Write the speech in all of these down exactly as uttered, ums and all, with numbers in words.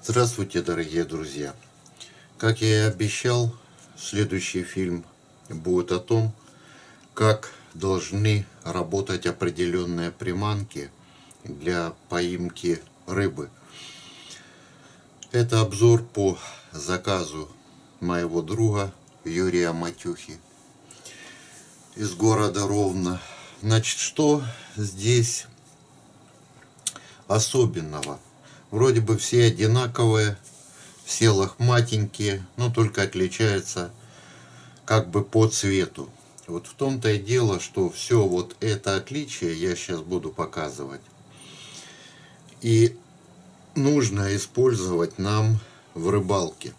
Здравствуйте, дорогие друзья! Как я и обещал, следующий фильм будет о том, как должны работать определенные приманки для поимки рыбы. Это обзор по заказу моего друга Юрия Матюхи из города Ровно. Значит, что здесь особенного? Вроде бы все одинаковые, все лохматенькие, но только отличаются как бы по цвету. Вот в том-то и дело, что все вот это отличие я сейчас буду показывать. И нужно использовать нам в рыбалке.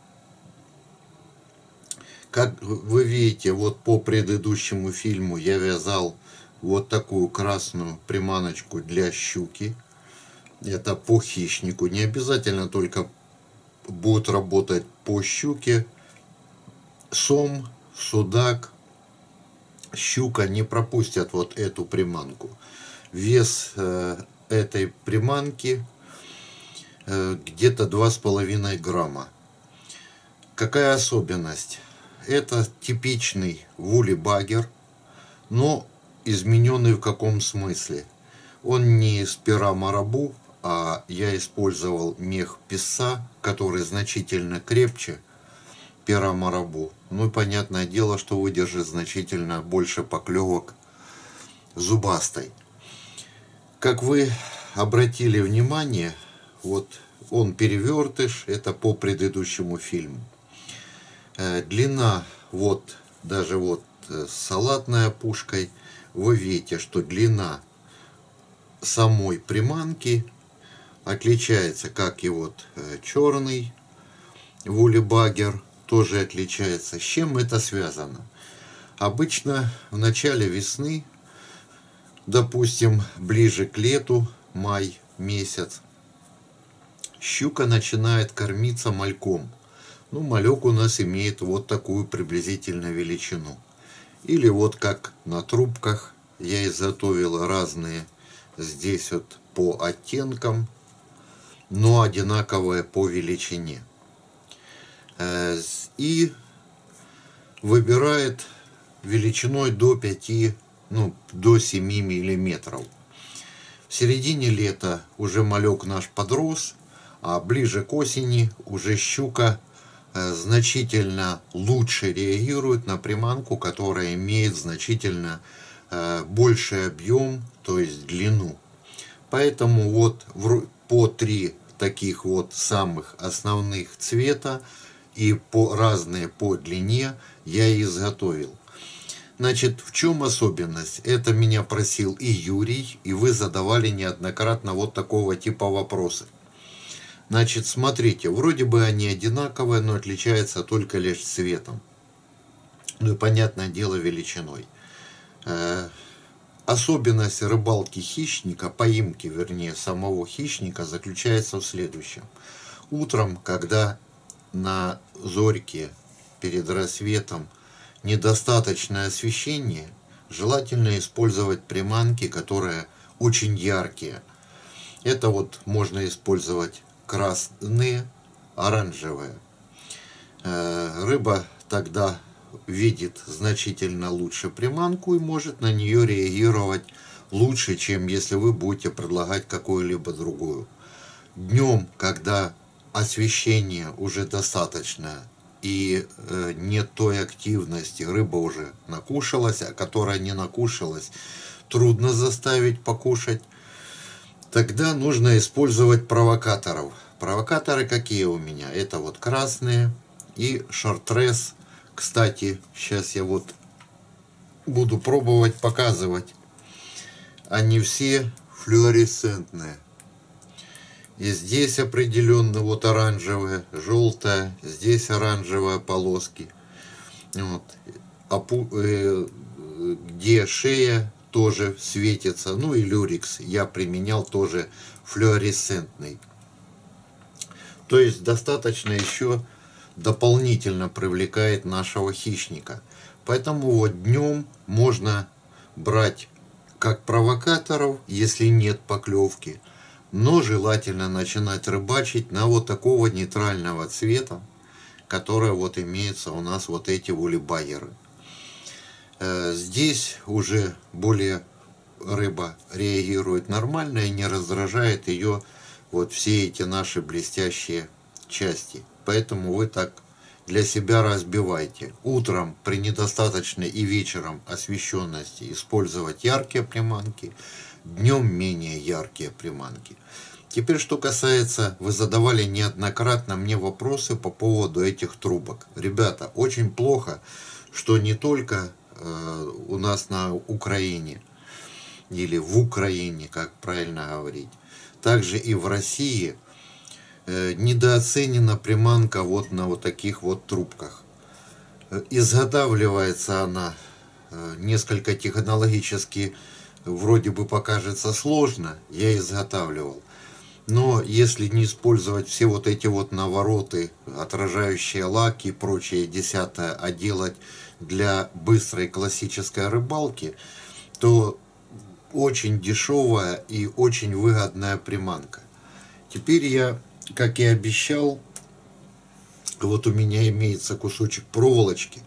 Как вы видите, вот по предыдущему фильму я вязал вот такую красную приманочку для щуки. Это по хищнику. Не обязательно только будет работать по щуке. Сом, судак, щука не пропустят вот эту приманку. Вес э, этой приманки э, где-то два с половиной грамма. Какая особенность? Это типичный вулибагер, но измененный в каком смысле? Он не из пера марабу, а я использовал мех песца, который значительно крепче пера марабу. Ну и понятное дело, что выдержит значительно больше поклевок зубастой. Как вы обратили внимание, вот он перевертыш, это по предыдущему фильму. Длина, вот даже вот с салатной опушкой, вы видите, что длина самой приманки отличается, как и вот черный вулибагер тоже отличается. С чем это связано? Обычно в начале весны, допустим, ближе к лету, май месяц, щука начинает кормиться мальком. Ну, малек у нас имеет вот такую приблизительно величину. Или вот как на трубках я изготовил разные здесь вот по оттенкам, но одинаковые по величине. И выбирает величиной до пяти, ну, до семи миллиметров. В середине лета уже малек наш подрос, а ближе к осени уже щука значительно лучше реагирует на приманку, которая имеет значительно больший объем, то есть длину. Поэтому вот по три таких вот самых основных цвета и по разные по длине я изготовил. Значит, в чем особенность? Это меня просил и Юрий, и вы задавали неоднократно вот такого типа вопросы. Значит, смотрите, вроде бы они одинаковые, но отличаются только лишь цветом. Ну и, понятное дело, величиной. Э, особенность рыбалки хищника, поимки, вернее, самого хищника заключается в следующем. Утром, когда на зорьке перед рассветом недостаточное освещение, желательно использовать приманки, которые очень яркие. Это вот можно использовать красные, оранжевые. Рыба тогда видит значительно лучше приманку и может на нее реагировать лучше, чем если вы будете предлагать какую-либо другую. Днем, когда освещение уже достаточно и нет той активности, рыба уже накушалась, а которая не накушалась, трудно заставить покушать. Тогда нужно использовать провокаторов. Провокаторы какие у меня? Это вот красные и шартрез. Кстати, сейчас я вот буду пробовать показывать. Они все флуоресцентные. И здесь определенно вот оранжевая, желтая, здесь оранжевые полоски. Вот. Где шея тоже светится. Ну и люрикс я применял тоже флуоресцентный. То есть достаточно еще дополнительно привлекает нашего хищника. Поэтому вот днем можно брать как провокаторов, если нет поклевки, Но желательно начинать рыбачить на вот такого нейтрального цвета, которое вот имеется у нас вот эти улибайеры. Здесь уже более рыба реагирует нормально и не раздражает ее вот все эти наши блестящие части. Поэтому вы так для себя разбивайте. Утром при недостаточной и вечером освещенности использовать яркие приманки, днем менее яркие приманки. Теперь, что касается, вы задавали неоднократно мне вопросы по поводу этих трубок. Ребята, очень плохо, что не только э, у нас на Украине, или в Украине, как правильно говорить, также и в России э, недооценена приманка вот на вот таких вот трубках. Изготавливается она э, несколько технологически, вроде бы покажется сложно, я изготавливал. Но если не использовать все вот эти вот навороты, отражающие лаки и прочее десятое, а делать для быстрой классической рыбалки, то очень дешевая и очень выгодная приманка. Теперь я, как и обещал, вот у меня имеется кусочек проволочки.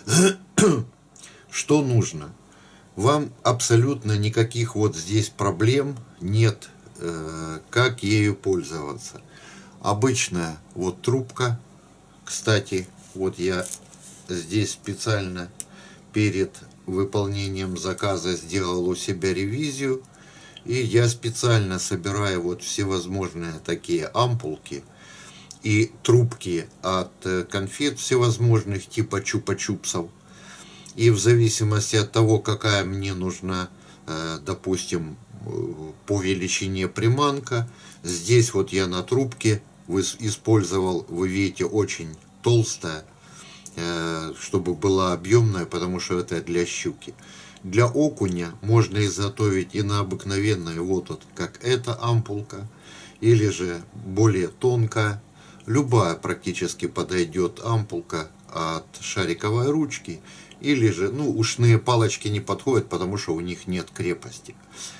Что нужно? Вам абсолютно никаких вот здесь проблем нет, как ею пользоваться. Обычная вот трубка. Кстати, вот я здесь специально перед выполнением заказа сделал у себя ревизию, и я специально собираю вот всевозможные такие ампулки и трубки от конфет всевозможных типа чупа-чупсов, и в зависимости от того, какая мне нужна, допустим, по величине приманка, здесь вот я на трубке использовал, вы видите, очень толстая, чтобы была объемная, потому что это для щуки. Для окуня можно изготовить и на обыкновенной, вот, вот как эта ампулка, или же более тонкая. Любая практически подойдет ампулка от шариковой ручки, или же, ну, ушные палочки не подходят, потому что у них нет крепости.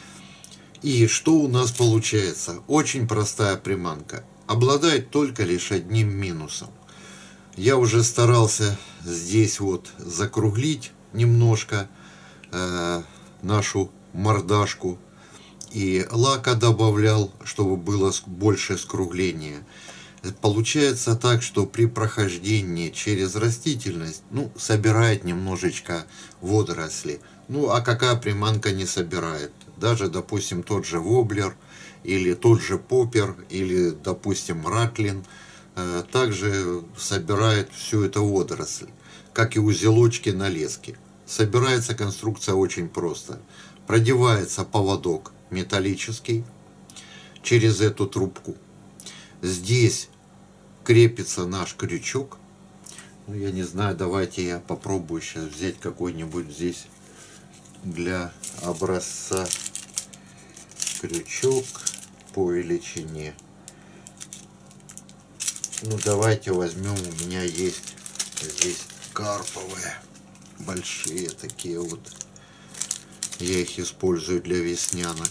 И что у нас получается? Очень простая приманка. Обладает только лишь одним минусом. Я уже старался здесь вот закруглить немножко э, нашу мордашку. И лака добавлял, чтобы было больше скругления. Получается так, что при прохождении через растительность, ну, собирает немножечко водоросли. Ну, а какая приманка не собирает? Даже, допустим, тот же воблер, или тот же поппер, или, допустим, ратлин, э, также собирает всю эту водоросль, как и узелочки на леске. Собирается конструкция очень просто. Продевается поводок металлический через эту трубку. Здесь крепится наш крючок. Ну, я не знаю, давайте я попробую сейчас взять какой-нибудь здесь для образца крючок по величине. Ну, давайте возьмем, у меня есть здесь карповые, большие такие вот. Я их использую для веснянок.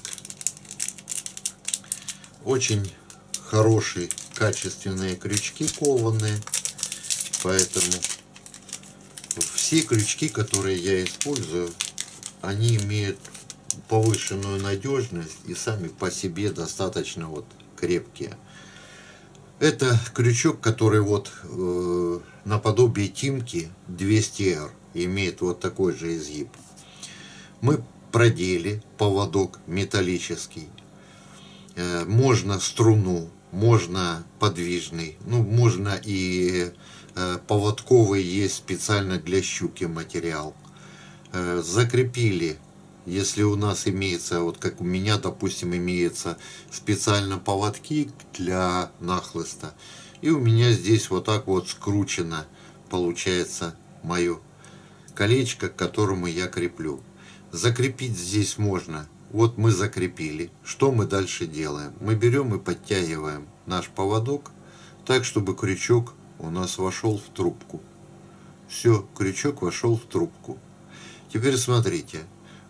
Очень хорошие, качественные крючки кованые. Поэтому все крючки, которые я использую, они имеют повышенную надежность и сами по себе достаточно вот крепкие. Это крючок, который вот э, наподобие Тимки двести эр, имеет вот такой же изгиб. Мы продели поводок металлический. Э, можно струну, можно подвижный, ну можно и э, поводковый, есть специально для щуки материал. Э, закрепили. Если у нас имеется, вот как у меня, допустим, имеется специально поводки для нахлыста, и у меня здесь вот так вот скручено, получается, мое колечко, к которому я креплю. Закрепить здесь можно. Вот мы закрепили. Что мы дальше делаем? Мы берем и подтягиваем наш поводок так, чтобы крючок у нас вошел в трубку. Все, крючок вошел в трубку. Теперь смотрите.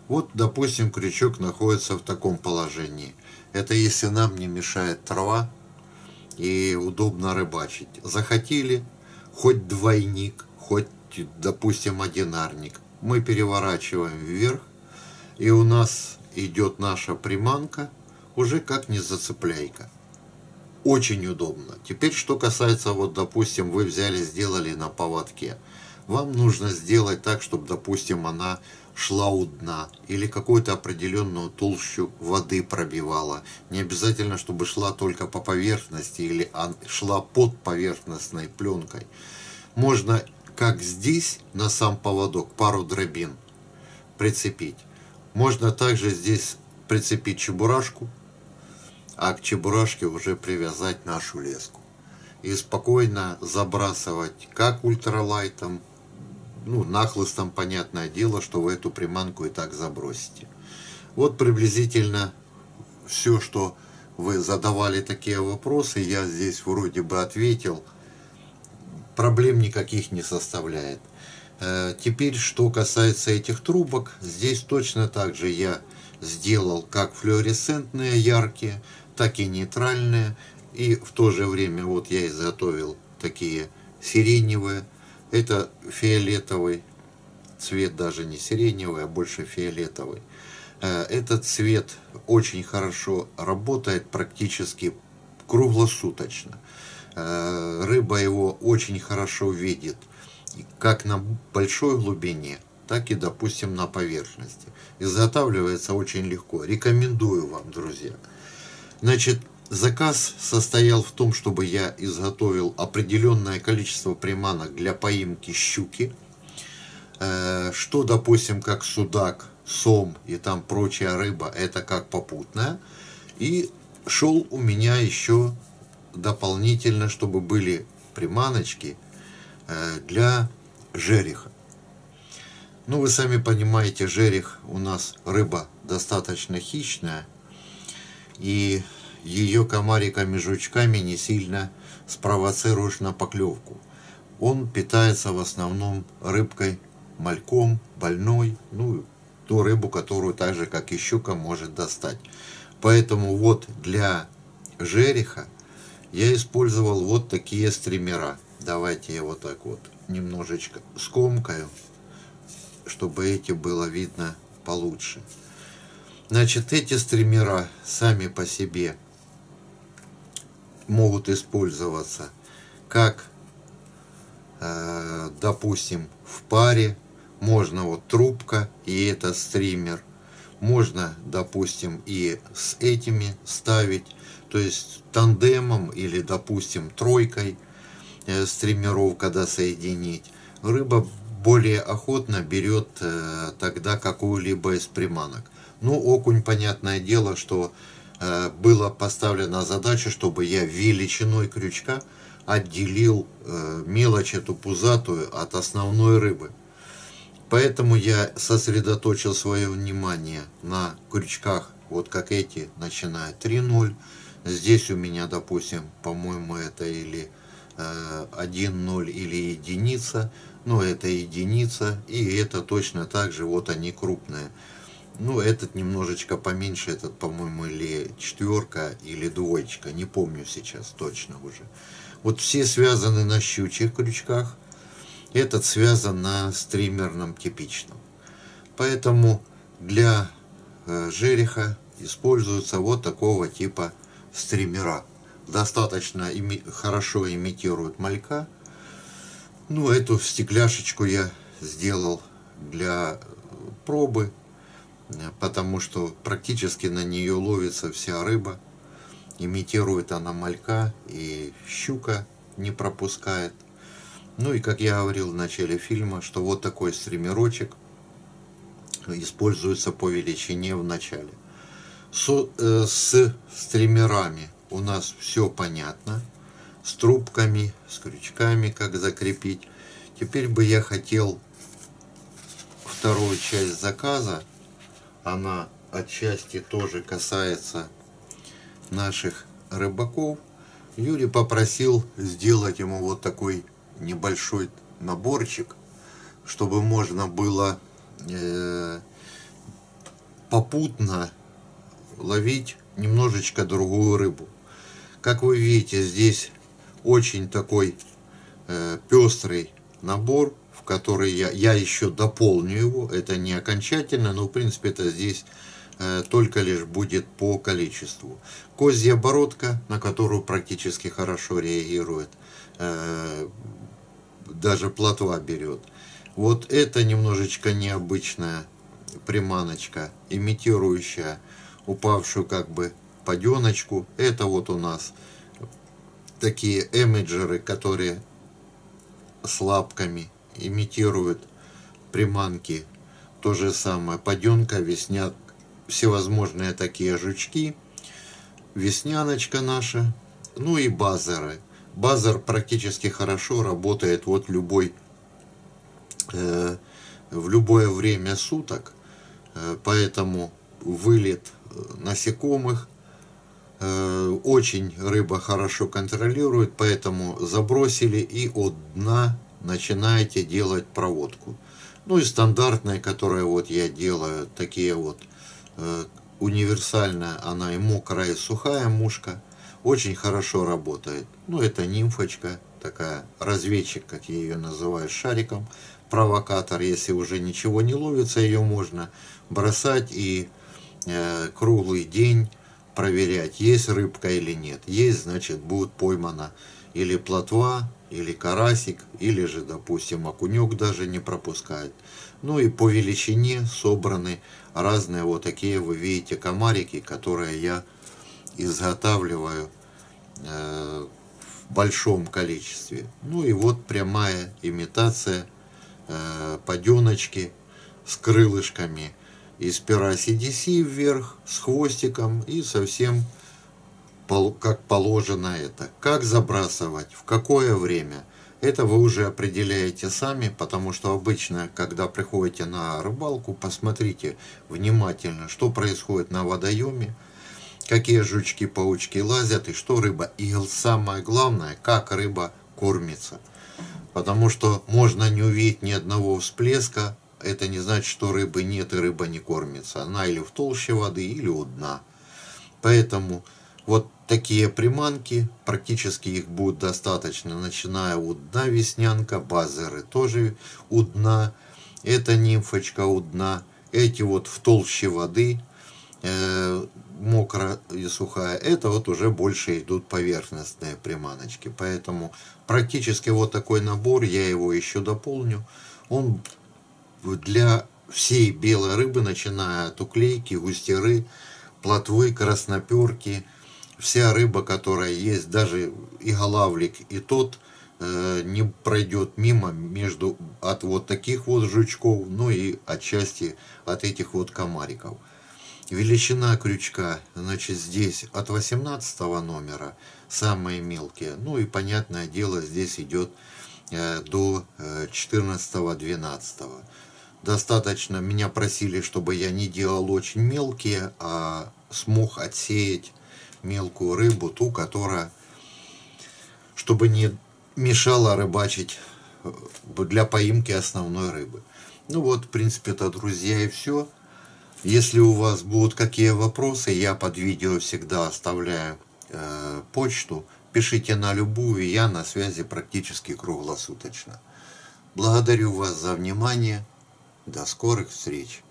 Вот, допустим, крючок находится в таком положении. Это если нам не мешает трава и удобно рыбачить. Захотели хоть двойник, хоть, допустим, одинарник. Мы переворачиваем вверх, и у нас идет наша приманка уже как не зацепляйка. Очень удобно. Теперь, что касается, вот, допустим, вы взяли, сделали на поводке. Вам нужно сделать так, чтобы, допустим, она шла у дна или какую-то определенную толщу воды пробивала. Не обязательно, чтобы шла только по поверхности или шла под поверхностной пленкой. Можно, как здесь, на сам поводок, пару дробин прицепить. Можно также здесь прицепить чебурашку, а к чебурашке уже привязать нашу леску. И спокойно забрасывать как ультралайтом, ну, нахлыстом, понятное дело, что вы эту приманку и так забросите. Вот приблизительно все, что вы задавали такие вопросы, я здесь вроде бы ответил. Проблем никаких не составляет. Теперь, что касается этих трубок, здесь точно так же я сделал как флуоресцентные яркие, так и нейтральные. И в то же время вот я изготовил такие сиреневые. Это фиолетовый цвет, даже не сиреневый, а больше фиолетовый. Этот цвет очень хорошо работает практически круглосуточно. Рыба его очень хорошо видит, как на большой глубине, так и, допустим, на поверхности. Изготавливается очень легко. Рекомендую вам, друзья. Значит, заказ состоял в том, чтобы я изготовил определенное количество приманок для поимки щуки, что, допустим, как судак, сом и там прочая рыба, это как попутная. И шел у меня еще дополнительно, чтобы были приманочки для жереха. Ну, вы сами понимаете, жерех у нас рыба достаточно хищная, и ее комариками, жучками не сильно спровоцируешь на поклевку. Он питается в основном рыбкой, мальком, больной, ну, ту рыбу, которую так же, как и щука, может достать. Поэтому вот для жереха я использовал вот такие стримера. Давайте я вот так вот немножечко скомкаю, чтобы эти было видно получше. Значит, эти стримера сами по себе могут использоваться как, э, допустим, в паре. Можно вот трубка и это стример. Можно, допустим, и с этими ставить, то есть тандемом или, допустим, тройкой э, стримеров, когда соединить. Рыба более охотно берет э, тогда какую-либо из приманок. Ну, окунь, понятное дело, что э, была поставлена задача, чтобы я величиной крючка отделил э, мелочь эту пузатую от основной рыбы. Поэтому я сосредоточил свое внимание на крючках, вот как эти, начиная три ноль. Здесь у меня, допустим, по-моему, это или э, один ноль или единица. Но это единица, и это точно так же, вот они крупные. Ну, этот немножечко поменьше, этот, по-моему, или четверка, или двоечка, не помню сейчас точно уже. Вот все связаны на щучьих крючках, этот связан на стримерном типичном. Поэтому для э, жереха используются вот такого типа стримера. Достаточно ими, хорошо имитируют малька. Ну, эту стекляшечку я сделал для пробы, потому что практически на нее ловится вся рыба. Имитирует она малька, и щука не пропускает. Ну и, как я говорил в начале фильма, что вот такой стримерочек используется по величине в начале. Со, э, с стримерами у нас все понятно. С трубками, с крючками, как закрепить. Теперь бы я хотел вторую часть заказа. Она отчасти тоже касается наших рыбаков. Юрий попросил сделать ему вот такой небольшой наборчик, чтобы можно было э, попутно ловить немножечко другую рыбу. Как вы видите, здесь очень такой э, пестрый набор, в который я, я еще дополню его. Это не окончательно, но в принципе это здесь э, только лишь будет по количеству. Козья бородка, на которую практически хорошо реагирует, э, даже плотва берет. Вот это немножечко необычная приманочка, имитирующая упавшую как бы паденочку. Это вот у нас такие эмиджеры, которые с лапками имитируют приманки. То же самое паденка, весняк, всевозможные такие жучки, весняночка наша, ну и базеры. Базер практически хорошо работает вот любой э, в любое время суток, э, поэтому вылет насекомых э, очень рыба хорошо контролирует, поэтому забросили и от дна начинаете делать проводку. Ну и стандартная, которая вот я делаю, такие вот э, универсальная, она и мокрая, и сухая мушка, очень хорошо работает. Ну это нимфочка, такая разведчик, как я ее называю, с шариком, провокатор. Если уже ничего не ловится, ее можно бросать и э, круглый день проверять, есть рыбка или нет. Есть, значит, будет поймана или плотва, или карасик, или же, допустим, окунек даже не пропускает. Ну и по величине собраны разные вот такие, вы видите, комарики, которые я изготавливаю э, в большом количестве. Ну и вот прямая имитация э, паденочки с крылышками из пера си ди си вверх, с хвостиком и совсем как положено это. Как забрасывать, в какое время, это вы уже определяете сами, потому что обычно, когда приходите на рыбалку, посмотрите внимательно, что происходит на водоеме, какие жучки, паучки лазят и что рыба. И самое главное, как рыба кормится. Потому что можно не увидеть ни одного всплеска, это не значит, что рыбы нет и рыба не кормится. Она или в толще воды, или у дна. Поэтому вот такие приманки, практически их будет достаточно, начиная у дна веснянка, базеры тоже у дна, это нимфочка у дна, эти вот в толще воды, э, мокрая и сухая, это вот уже больше идут поверхностные приманочки. Поэтому практически вот такой набор, я его еще дополню, он для всей белой рыбы, начиная от уклейки, густеры, плотвы, красноперки, вся рыба, которая есть, даже и голавлик, и тот э, не пройдет мимо между от вот таких вот жучков, ну и отчасти от этих вот комариков. Величина крючка, значит, здесь от восемнадцатого номера, самые мелкие, ну и понятное дело, здесь идет э, до четырнадцатого-двенадцатого. Достаточно, меня просили, чтобы я не делал очень мелкие, а смог отсеять мелкую рыбу, ту, которая, чтобы не мешала рыбачить для поимки основной рыбы. Ну вот, в принципе, это, друзья, и все. Если у вас будут какие вопросы, я под видео всегда оставляю э, почту. Пишите на любую, я на связи практически круглосуточно. Благодарю вас за внимание. До скорых встреч!